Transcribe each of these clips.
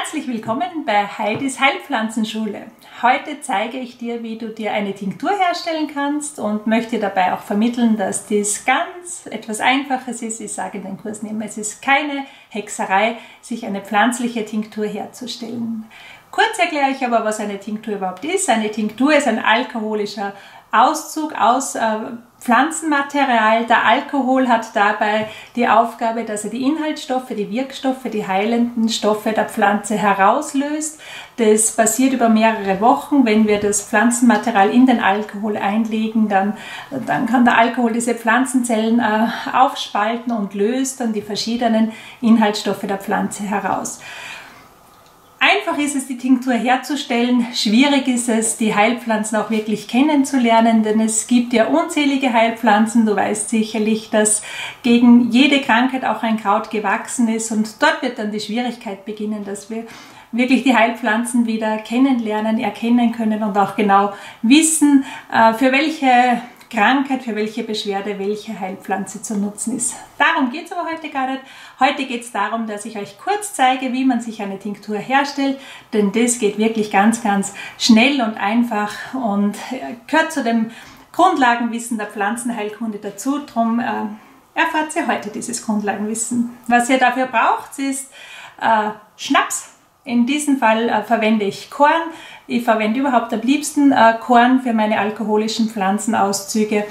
Herzlich willkommen bei Heidis Heilpflanzenschule. Heute zeige ich dir, wie du dir eine Tinktur herstellen kannst und möchte dabei auch vermitteln, dass dies ganz etwas Einfaches ist. Ich sage in den Kurs immer, es ist keine Hexerei, sich eine pflanzliche Tinktur herzustellen. Kurz erkläre ich aber, was eine Tinktur überhaupt ist. Eine Tinktur ist ein alkoholischer Auszug aus Pflanzenmaterial. Der Alkohol hat dabei die Aufgabe, dass er die Inhaltsstoffe, die Wirkstoffe, die heilenden Stoffe der Pflanze herauslöst. Das passiert über mehrere Wochen. Wenn wir das Pflanzenmaterial in den Alkohol einlegen, dann kann der Alkohol diese Pflanzenzellen aufspalten und löst dann die verschiedenen Inhaltsstoffe der Pflanze heraus. Einfach ist es, die Tinktur herzustellen. Schwierig ist es, die Heilpflanzen auch wirklich kennenzulernen, denn es gibt ja unzählige Heilpflanzen. Du weißt sicherlich, dass gegen jede Krankheit auch ein Kraut gewachsen ist, und dort wird dann die Schwierigkeit beginnen, dass wir wirklich die Heilpflanzen wieder kennenlernen, erkennen können und auch genau wissen, für welche Krankheit, für welche Beschwerde welche Heilpflanze zu nutzen ist. Darum geht es aber heute gar nicht. Heute geht es darum, dass ich euch kurz zeige, wie man sich eine Tinktur herstellt, denn das geht wirklich ganz, ganz schnell und einfach und gehört zu dem Grundlagenwissen der Pflanzenheilkunde dazu. Darum erfahrt ihr heute dieses Grundlagenwissen. Was ihr dafür braucht, ist Schnaps. In diesem Fall verwende ich Korn. Ich verwende überhaupt am liebsten Korn für meine alkoholischen Pflanzenauszüge,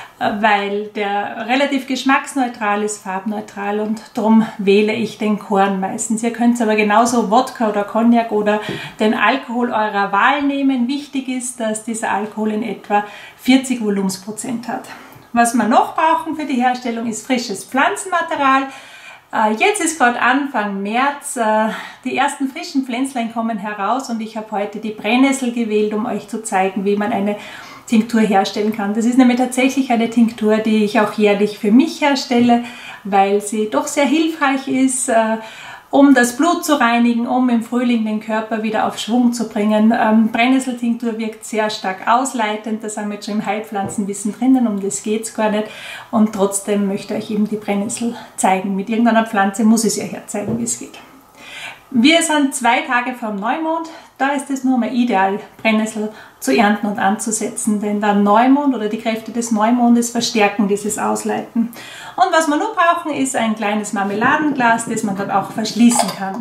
weil der relativ geschmacksneutral ist, farbneutral, und darum wähle ich den Korn meistens. Ihr könnt aber genauso Wodka oder Cognac oder den Alkohol eurer Wahl nehmen. Wichtig ist, dass dieser Alkohol in etwa 40 Volumensprozent hat. Was wir noch brauchen für die Herstellung ist frisches Pflanzenmaterial. Jetzt ist gerade Anfang März, die ersten frischen Pflänzlein kommen heraus, und ich habe heute die Brennnessel gewählt, um euch zu zeigen, wie man eine Tinktur herstellen kann. Das ist nämlich tatsächlich eine Tinktur, die ich auch jährlich für mich herstelle, weil sie doch sehr hilfreich ist, um das Blut zu reinigen, um im Frühling den Körper wieder auf Schwung zu bringen. Brennnesseltinktur wirkt sehr stark ausleitend, da sind wir jetzt schon im Heilpflanzenwissen drinnen, um das geht es gar nicht. Und trotzdem möchte ich euch eben die Brennnessel zeigen. Mit irgendeiner Pflanze muss ich es ja herzeigen, wie es geht. Wir sind 2 Tage vor dem Neumond, da ist es nur mal ideal, Brennnessel zu ernten und anzusetzen, denn der Neumond oder die Kräfte des Neumondes verstärken dieses Ausleiten. Und was wir nur brauchen, ist ein kleines Marmeladenglas, das man dann auch verschließen kann.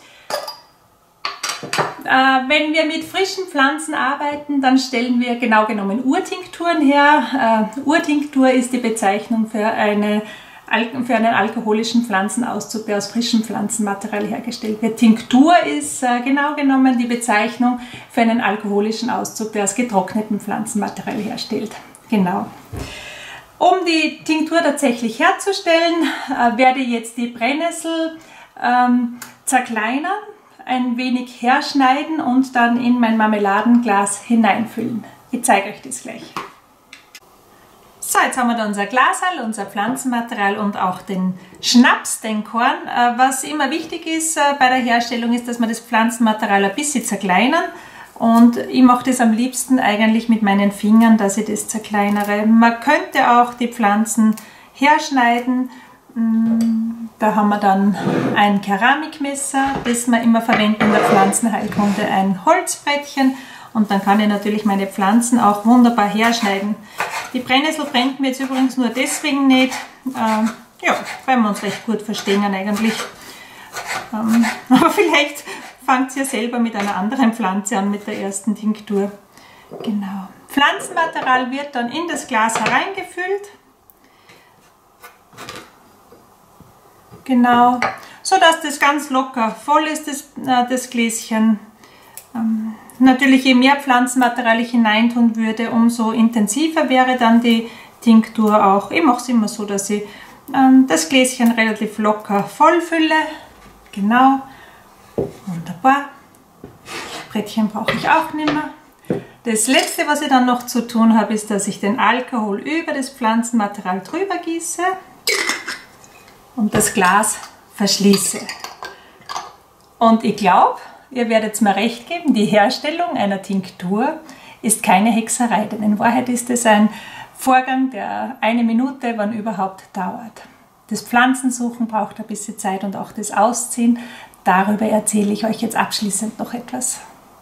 Wenn wir mit frischen Pflanzen arbeiten, dann stellen wir genau genommen Urtinkturen her. Urtinktur ist die Bezeichnung für einen alkoholischen Pflanzenauszug, der aus frischem Pflanzenmaterial hergestellt wird. Tinktur ist genau genommen die Bezeichnung für einen alkoholischen Auszug, der aus getrocknetem Pflanzenmaterial herstellt. Genau. Um die Tinktur tatsächlich herzustellen, werde ich jetzt die Brennnessel zerkleinern, ein wenig herschneiden und dann in mein Marmeladenglas hineinfüllen. Ich zeige euch das gleich. So, jetzt haben wir da unser Glaserl, unser Pflanzenmaterial und auch den Schnaps, den Korn. Was immer wichtig ist bei der Herstellung, ist, dass wir das Pflanzenmaterial ein bisschen zerkleinern. Und ich mache das am liebsten eigentlich mit meinen Fingern, dass ich das zerkleinere. Man könnte auch die Pflanzen herschneiden. Da haben wir dann ein Keramikmesser, das wir immer verwenden in der Pflanzenheilkunde, ein Holzbrettchen. Und dann kann ich natürlich meine Pflanzen auch wunderbar herschneiden. Die Brennnessel brennt mir jetzt übrigens nur deswegen nicht, ja, weil wir uns recht gut verstehen eigentlich. Aber vielleicht fangt ihr selber mit einer anderen Pflanze an, mit der ersten Tinktur. Genau. Pflanzenmaterial wird dann in das Glas hereingefüllt. Genau, so dass das ganz locker voll ist, das Gläschen. Natürlich, je mehr Pflanzenmaterial ich hineintun würde, umso intensiver wäre dann die Tinktur auch. Ich mache es immer so, dass ich das Gläschen relativ locker voll fülle. Genau, wunderbar. Brettchen brauche ich auch nicht mehr. Das letzte, was ich dann noch zu tun habe, ist, dass ich den Alkohol über das Pflanzenmaterial drüber gieße und das Glas verschließe. Und ich glaube, ihr werdet mir recht geben, die Herstellung einer Tinktur ist keine Hexerei, denn in Wahrheit ist es ein Vorgang, der 1 Minute, wann überhaupt, dauert. Das Pflanzensuchen braucht ein bisschen Zeit und auch das Ausziehen. darüber erzähle ich euch jetzt abschließend noch etwas.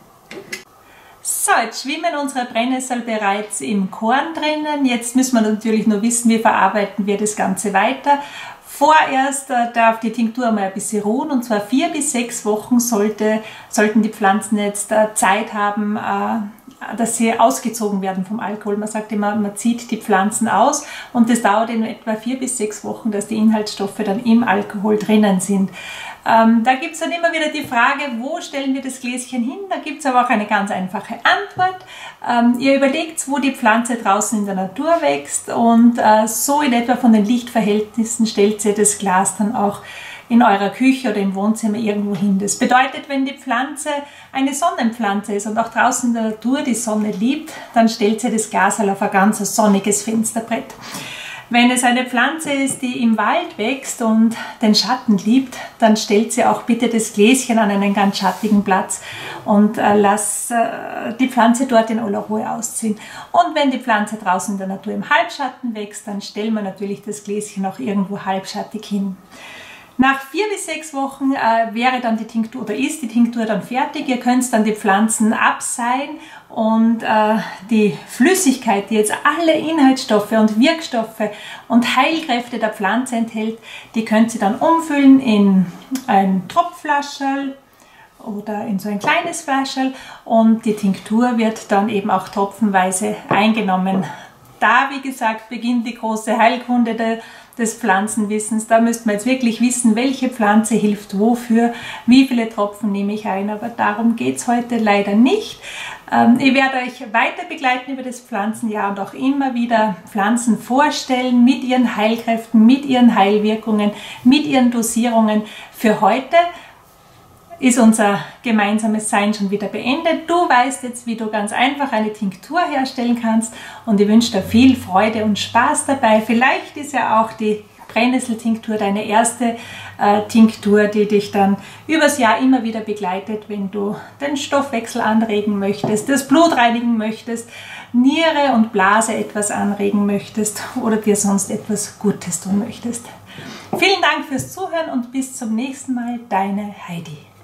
So, jetzt schwimmen unsere Brennnessel bereits im Korn drinnen. Jetzt müssen wir natürlich nur wissen, wie verarbeiten wir das Ganze weiter. Vorerst darf die Tinktur mal ein bisschen ruhen, und zwar 4 bis 6 Wochen sollten die Pflanzen jetzt Zeit haben, dass sie ausgezogen werden vom Alkohol. Man sagt immer, man zieht die Pflanzen aus, und das dauert in etwa 4 bis 6 Wochen, dass die Inhaltsstoffe dann im Alkohol drinnen sind. Da gibt es dann immer wieder die Frage, wo stellen wir das Gläschen hin? Da gibt es aber auch eine ganz einfache Antwort. Ihr überlegt, wo die Pflanze draußen in der Natur wächst, und so in etwa von den Lichtverhältnissen stellt ihr das Glas dann auch in eurer Küche oder im Wohnzimmer irgendwo hin. Das bedeutet, wenn die Pflanze eine Sonnenpflanze ist und auch draußen in der Natur die Sonne liebt, dann stellt ihr das Glas auf ein ganz sonniges Fensterbrett. Wenn es eine Pflanze ist, die im Wald wächst und den Schatten liebt, dann stellt sie auch bitte das Gläschen an einen ganz schattigen Platz und lass die Pflanze dort in aller Ruhe ausziehen. Und wenn die Pflanze draußen in der Natur im Halbschatten wächst, dann stellen wir natürlich das Gläschen auch irgendwo halbschattig hin. Nach 4 bis 6 Wochen wäre dann die Tinktur oder ist die Tinktur dann fertig. Ihr könnt dann die Pflanzen abseihen, und die Flüssigkeit, die jetzt alle Inhaltsstoffe und Wirkstoffe und Heilkräfte der Pflanze enthält, die könnt ihr dann umfüllen in ein Tropfflascherl oder in so ein kleines Flascherl, und die Tinktur wird dann eben auch tropfenweise eingenommen. Da, wie gesagt, beginnt die große Heilkunde des Pflanzenwissens. Da müsste man jetzt wirklich wissen, welche Pflanze hilft wofür, wie viele Tropfen nehme ich ein, aber darum geht es heute leider nicht. Ich werde euch weiter begleiten über das Pflanzenjahr und auch immer wieder Pflanzen vorstellen mit ihren Heilkräften, mit ihren Heilwirkungen, mit ihren Dosierungen. Für heute ist unser gemeinsames Sein schon wieder beendet. Du weißt jetzt, wie du ganz einfach eine Tinktur herstellen kannst, und ich wünsche dir viel Freude und Spaß dabei. Vielleicht ist ja auch die Brennnesseltinktur deine erste Tinktur, die dich dann übers Jahr immer wieder begleitet, wenn du den Stoffwechsel anregen möchtest, das Blut reinigen möchtest, Niere und Blase etwas anregen möchtest oder dir sonst etwas Gutes tun möchtest. Vielen Dank fürs Zuhören und bis zum nächsten Mal, deine Heidi.